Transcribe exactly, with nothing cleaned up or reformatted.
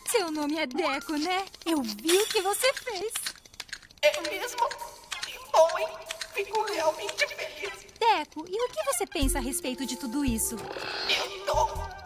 Seu nome é Deco, né? Eu vi o que você fez. É mesmo? Que bom, hein? Fico realmente feliz. Deco, e o que você pensa a respeito de tudo isso? Eu tô